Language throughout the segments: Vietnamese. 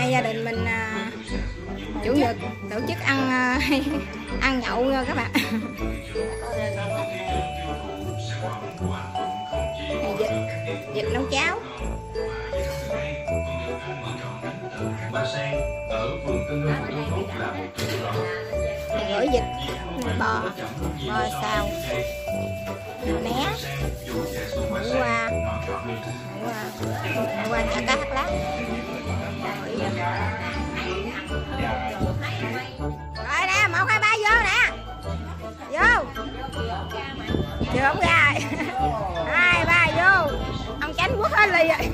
nay gia đình mình chủ nhật tổ chức ăn ăn nhậu nha các bạn. Vịt nấu cháo. Gỏi vịt, bò xào, né, hủ qua chả cá thác lát. Rồi nè, 1, 2, 3 vô nè. Vô. Chưa không ra. 2, 3 vô. Ông Chánh quất hết ly rồi.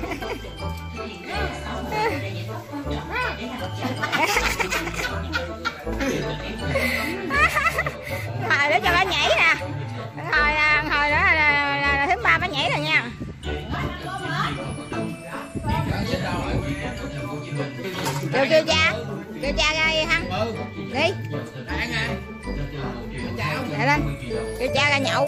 Hồi đó cho bà nhảy nè. Hồi đó là thứ 3 bà nhảy rồi nha. Kêu cha ra đi Hăng. Đi. Để lên. Kêu cha ra nhậu.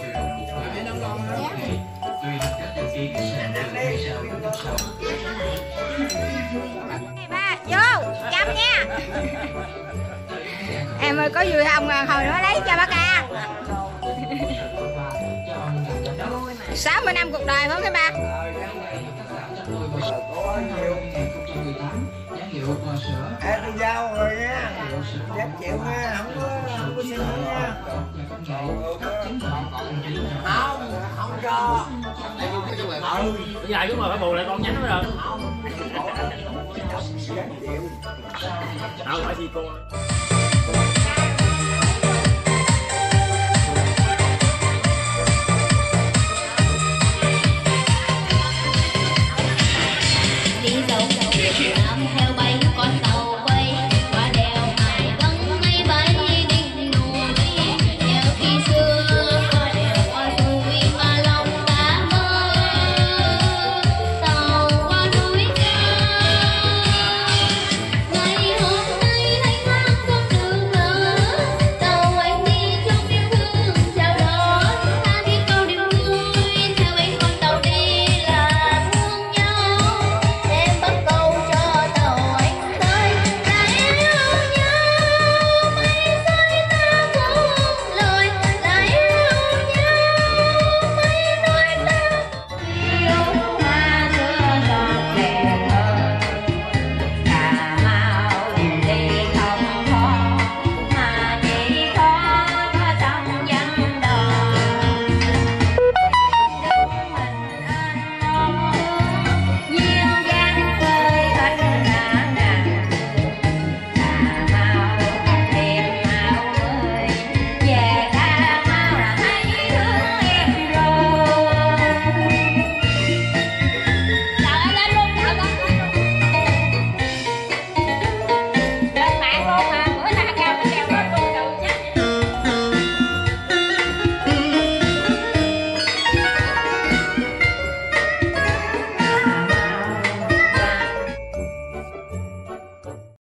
Ba vô chăm nha. Em ơi có vui không? Hồi nữa lấy cho bác ca. 60 năm cuộc đời phải không ba? Tôi giao rồi nha, chắc chịu nha, không có xin nha. Không cho. Bây giờ chúng mà phải bù lại con nhánh nữa rồi. Không phải gì cô.